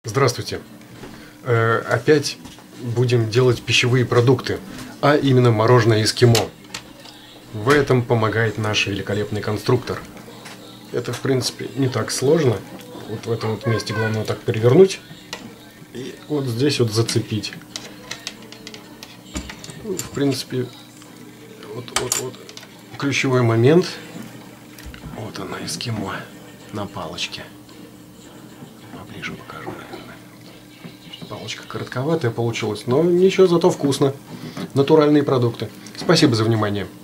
Здравствуйте. Опять будем делать пищевые продукты, а именно мороженое эскимо. В этом помогает наш великолепный конструктор. Это, в принципе, не так сложно. Вот в этом вот месте главное вот так перевернуть и вот здесь вот зацепить. В принципе, вот ключевой момент. Вот она, эскимо на палочке. Поближе покажу, наверное. Палочка коротковатая получилась, но ничего, зато вкусно. Натуральные продукты. Спасибо за внимание.